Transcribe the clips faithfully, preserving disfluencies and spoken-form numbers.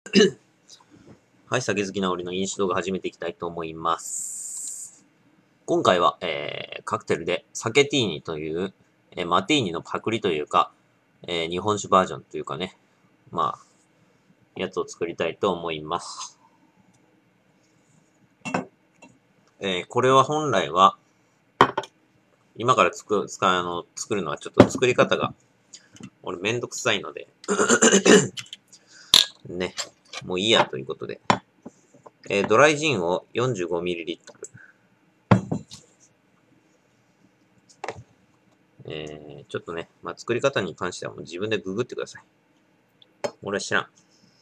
はい、酒好きな俺の飲酒動画始めていきたいと思います。今回は、えー、カクテルで酒ティーニという、えー、マティーニのパクリというか、えー、日本酒バージョンというかね、まあ、やつを作りたいと思います。えー、これは本来は、今からつく、使う、あの、作るのはちょっと作り方が、俺めんどくさいので、ね、もういいやということで、えー、ドライジンを よんじゅうごミリリットル、えー、ちょっとね、まあ、作り方に関してはもう自分でググってください。俺は知らん。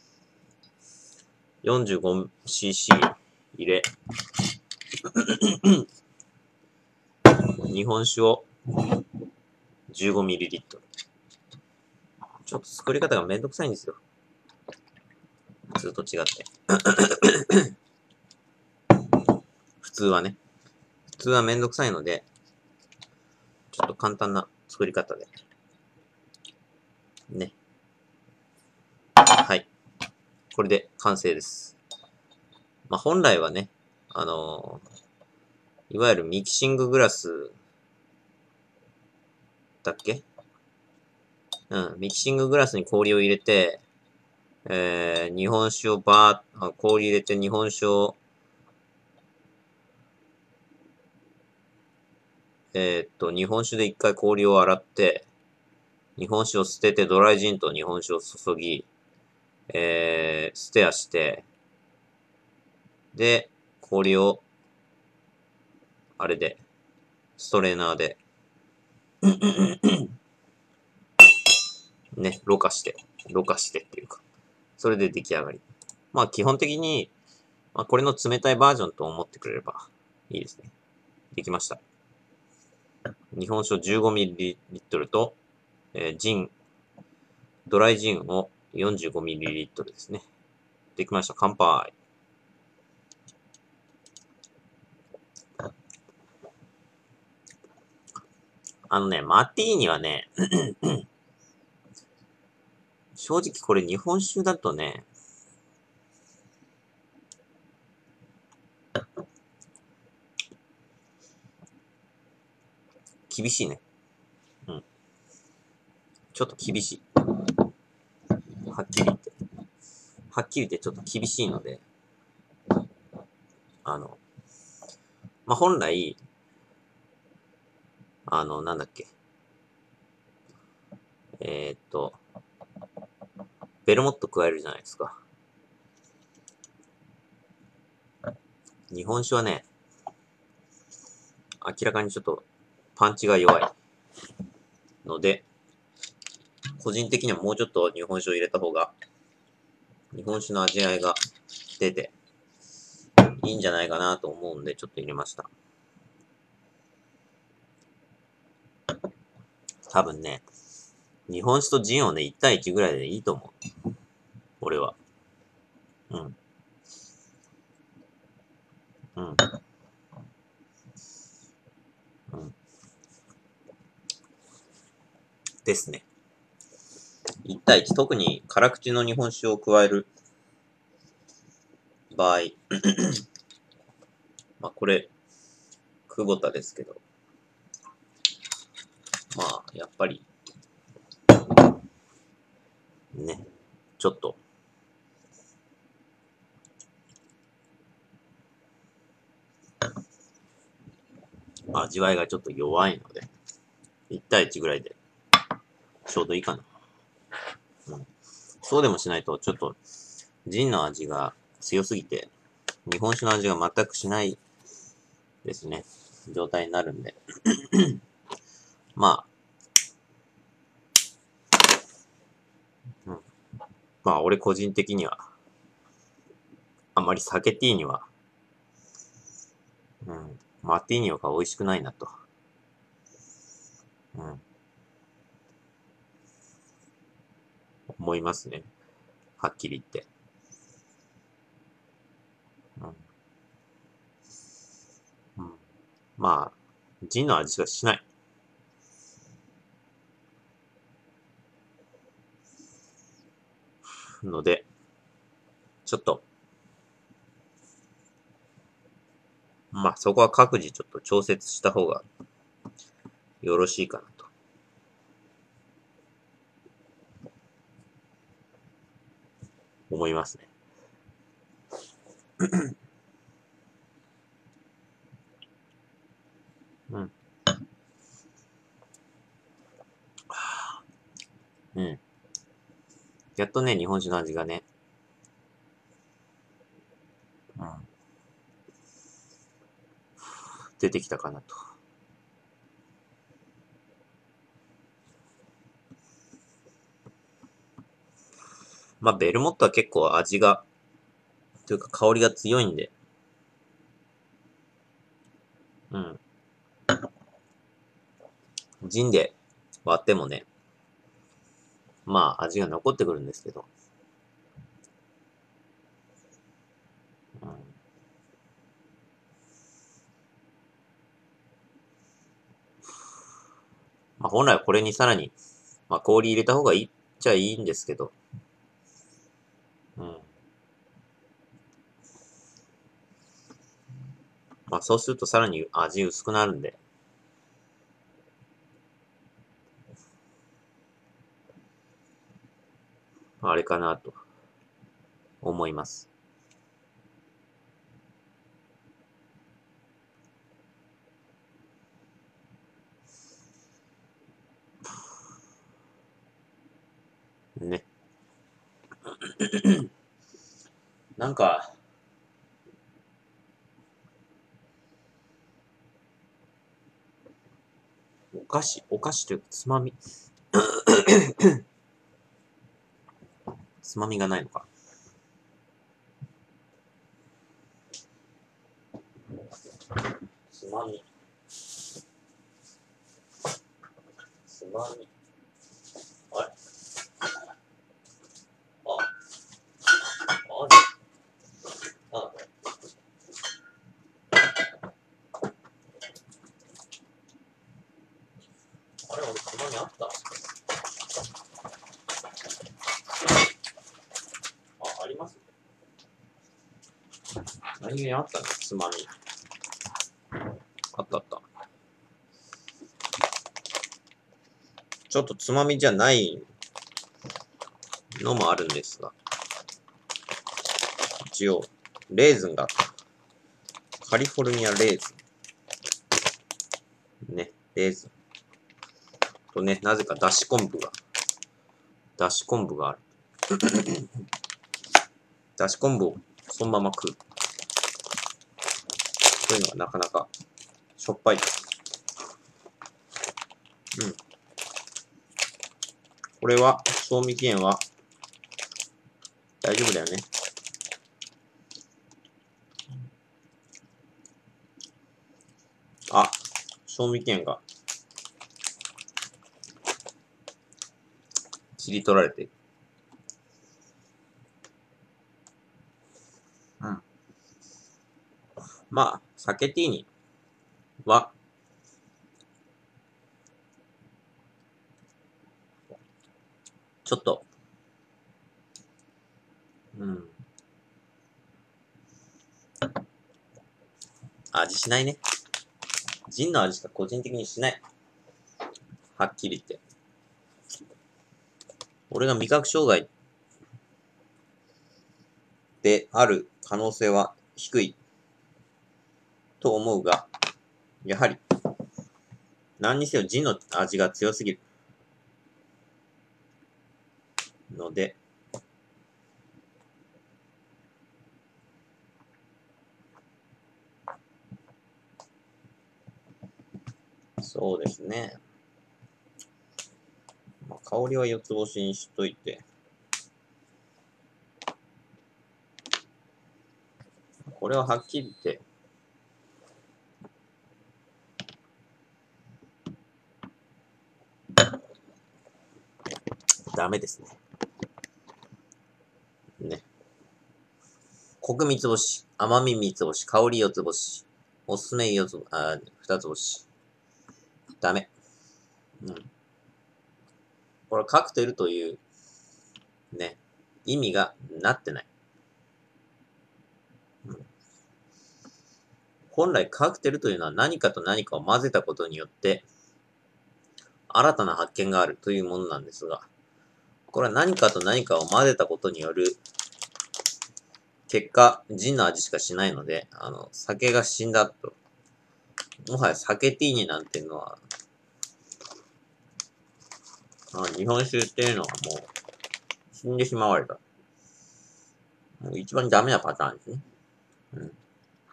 よんじゅうごシーシー 入れ、日本酒を じゅうごミリリットル。ちょっと作り方がめんどくさいんですよ。普通と違って。普通はね。普通はめんどくさいので、ちょっと簡単な作り方で。ね。はい。これで完成です。まあ、本来はね、あのー、いわゆるミキシンググラスだっけうん。ミキシンググラスに氷を入れて、えー、日本酒をバーッ、氷入れて日本酒を、えー、っと、日本酒で一回氷を洗って、日本酒を捨ててドライジンと日本酒を注ぎ、えー、ステアして、で、氷を、あれで、ストレーナーで、ね、ろ過して、ろ過してっていうか、それで出来上がり。まあ基本的に、まあこれの冷たいバージョンと思ってくれればいいですね。できました。日本酒 じゅうごミリリットル と、えー、ジン、ドライジンを よんじゅうごミリリットル ですね。できました。乾杯。あのね、マティーニはね、正直これ日本酒だとね、厳しいね。うん。ちょっと厳しい。はっきり言って。はっきり言ってちょっと厳しいので、あの、まあ、本来、あの、なんだっけ。えー、っと、ベルモット加えるじゃないですか。日本酒はね、明らかにちょっとパンチが弱いので、個人的にはもうちょっと日本酒を入れた方が、日本酒の味わいが出て、いいんじゃないかなと思うんで、ちょっと入れました。多分ね、日本酒とジンをね、いち対いちぐらいでいいと思う。俺は。うん。うん。うん。ですね。いち対いち、特に辛口の日本酒を加える場合、まあこれ、久保田ですけど、まあ、やっぱり、ね、ちょっと、味わいがちょっと弱いので、いち対いちぐらいで、ちょうどいいかな。うん。そうでもしないと、ちょっと、ジンの味が強すぎて、日本酒の味が全くしないですね、状態になるんで。まあ、うん。まあ、俺個人的には、あんまり酒ティーには、うん、マティーニが美味しくないなと。うん。思いますね。はっきり言って。うん。うん、まあ、ジンの味がしない。ので、 ちょっと、まあそこは各自ちょっと調節した方がよろしいかなと。思いますね。うん。うん。やっとね、日本酒の味がね。うん。出てきたかなと。まあ、ベルモットは結構味が、というか香りが強いんで。うん。ジンで割ってもね、まあ味が残ってくるんですけど。うん。まあ本来はこれにさらに、まあ氷入れた方がいいっちゃいいんですけど。うん。まあそうするとさらに味薄くなるんで。あれかなと思います。ね。なんか、お菓子、お菓子というかつまみ。つまみがないのか。つまみ。つまみ。あれあ、あれあ、あれ俺つまみあったあ、あります何気にあったね、つまみ。あったあった。ちょっとつまみじゃないのもあるんですが。一応、レーズンが、カリフォルニアレーズン。ね、レーズン。とね、なぜかだし昆布が、だし昆布がある。だし昆布をそのまま食う。そういうのはなかなかしょっぱいです。うん。これは、賞味期限は大丈夫だよね。あ、賞味期限が切り取られている。うん。まあ、サケティーニは、ちょっと、うん。味しないね。ジンの味しか個人的にしない。はっきり言って。俺が味覚障害である可能性は低いと思うが、やはり、何にせよジンの味が強すぎるので、そうですね。まあ、香りは四つ星にしといて、これははっきり言って、ダメですね。ね。コク三つ星、甘み三つ星、香り四つ星、おすすめ四つ、あ、二つ星。ダメ。うん。これカクテルという、ね、意味がなってない。 本来カクテルというのは何かと何かを混ぜたことによって、新たな発見があるというものなんですが、これは何かと何かを混ぜたことによる結果、ジンの味しかしないので、あの、酒が死んだと。もはや酒ティーニなんていうのは、あ日本酒っていうのはもう死んでしまわれた。もう一番ダメなパターンですね。うん。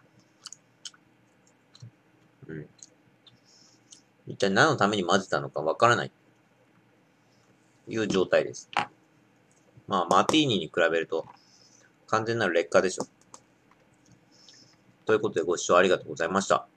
うん。一体何のために混ぜたのかわからないという状態です。まあ、マティーニに比べると完全なる劣化でしょ。ということでご視聴ありがとうございました。